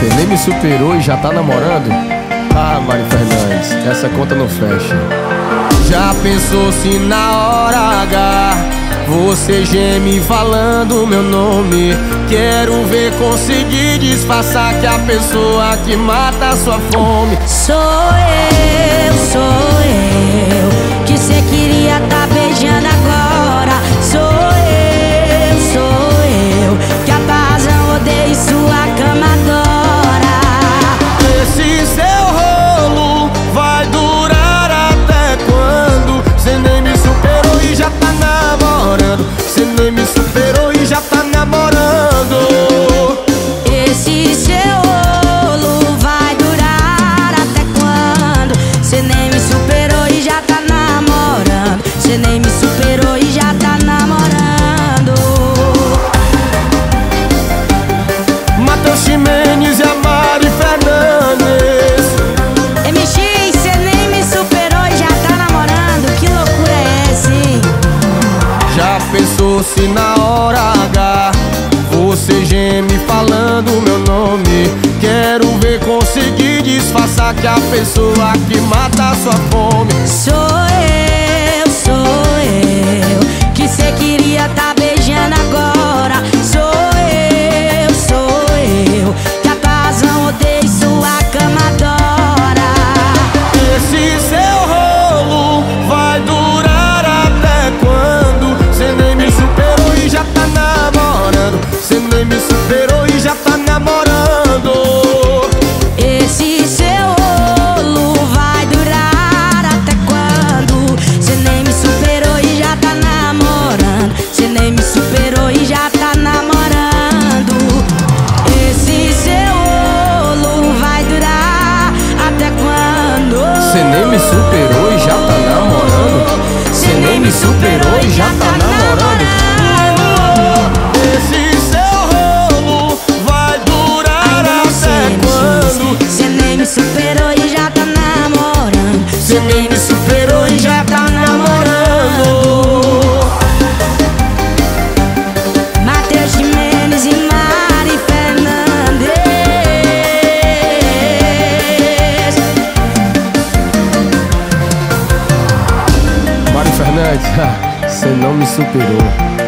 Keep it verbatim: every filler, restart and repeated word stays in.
nem me superou e já tá namorando? Ah, Mari Fernandes, essa conta não fecha. Já pensou se na hora H você geme falando meu nome? Quero ver conseguir disfarçar que a pessoa que mata a sua fome sou eu, sou eu, que cê queria tá beijando agora. Sou eu, sou eu, que a razão odeia e sua cama adora. Esse seu rolo vai durar até quando? Cê nem me superou e já tá namorando. Cê nem me superou e já tá namorando. Esse seu rolo vai durar até quando? Cê nem me superou e já tá namorando. Cê nem me superou e já tá namorando. Matheus Ximenes e a Mari Fernandes. M X, cê nem me superou e já tá namorando. Que loucura é essa, hein? Já pensou se na hora H você geme falando meu nome? Quero ver conseguir disfarçar que a pessoa que mata a sua fome sou eu, sou eu, que cê queria tá beijando agora. Sou eu, sou eu, que a razão odeia e sua cama adora. Esse seu rolo vai durar até quando? Cê nem me superou e já tá namorando. Cê nem me superou e já tá namorando. Esse seu rolo vai durar até quando? Cê nem me superou e já tá namorando. Cê nem me superou e já tá namorando. Esse seu rolo vai durar até quando? Cê nem me superou e já tá namorando. Cê nem me superou e já tá namorando. Esse seu rolo vai durar até quando? Cê nem me superou e já tá namorando. Cê nem me superou e já tá namorando. Matheus Ximenes e Mari Fernandes. Mari Fernandes, cê não me superou.